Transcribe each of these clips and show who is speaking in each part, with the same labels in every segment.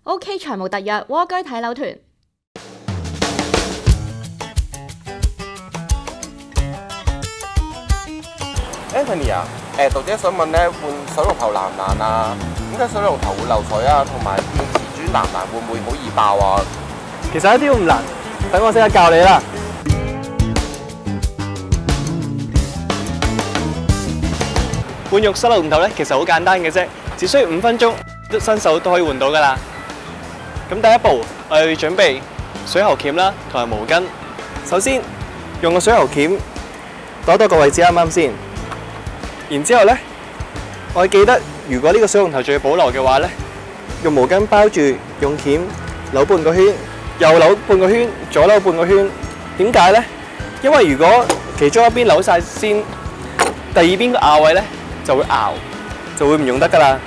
Speaker 1: OK 財務特約蝸居睇樓團。
Speaker 2: Anthony 啊，杜姐想問咧，換水龍頭難唔難啊？點解水龍頭會漏水啊？同埋換瓷磚難唔難？會唔會好易爆啊？
Speaker 3: 其實一啲都唔難，等我即刻教你啦。換浴室龍頭咧，其實好簡單嘅啫，只需要5分鐘，新手都可以換到噶啦。咁第一步，我哋要準備水喉鉗啦，同埋毛巾。首先用個水喉鉗度一度個位置啱啱先，然之後咧，我記得如果呢個水龍頭仲要保留嘅話咧，用毛巾包住，用鉗扭半個圈，右扭半個圈，左扭半個圈。點解咧？因為如果其中一邊扭晒先，第二邊個牙位咧就會拗，就會唔用得噶啦。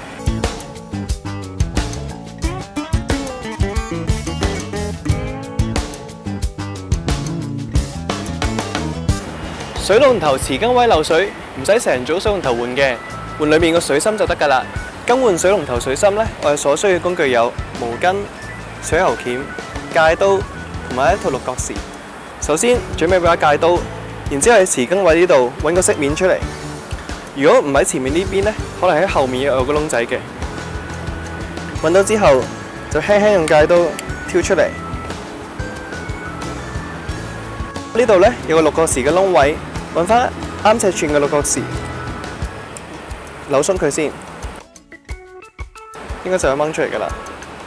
Speaker 3: 水龍頭匙羹位漏水，唔使成組水龍頭換嘅，換裏面個水芯就得噶啦。更換水龍頭水芯咧，我哋所需嘅工具有毛巾、水喉鉗、戒刀同埋一套六角匙。首先準備把戒刀，然之後喺匙羹位呢度揾個飾面出嚟。如果唔喺前面呢邊咧，可能喺後面有個窿仔嘅。揾到之後就輕輕用戒刀挑出嚟。呢度咧有個六角匙嘅窿位，揾翻啱尺寸嘅六角匙，扭鬆佢先，應該就係掹出嚟㗎啦。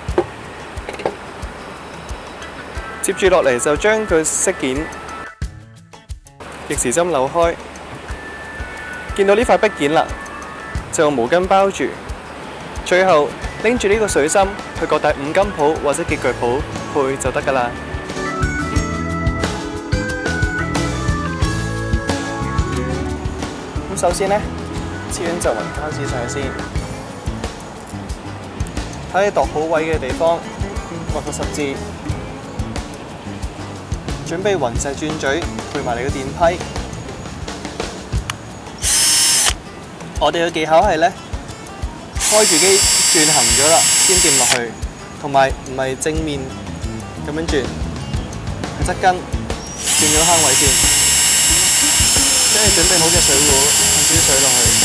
Speaker 3: 接住落嚟就將佢飾件逆時針扭開，見到呢塊壁件啦，就用毛巾包住，最後拎住呢個水芯去各大五金鋪或者潔具鋪配就得㗎啦。咁首先呢，黐完就雲膠紙上去先，喺你度好位嘅地方畫個十字，準備雲石轉嘴配埋你個電批。我哋嘅技巧係咧，開住機轉行咗啦，先掂落去，同埋唔係正面咁樣轉，係側跟轉咗坑位先。將你準備好嘅水壺噴啲水落去，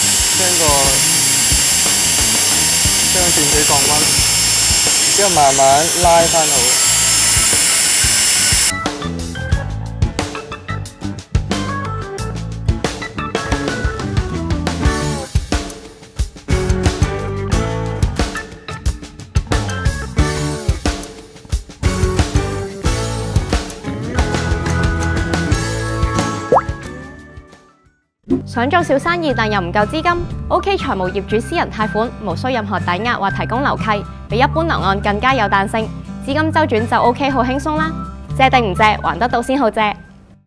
Speaker 3: 將個轉嘴降溫，然之後慢慢拉翻好。
Speaker 1: 想做小生意但又唔夠資金 ？OK 財務業主私人貸款，無需任何抵押或提供樓契，比一般樓按更加有彈性，資金周轉就 OK 好輕鬆啦。借定唔借，還得到先好借。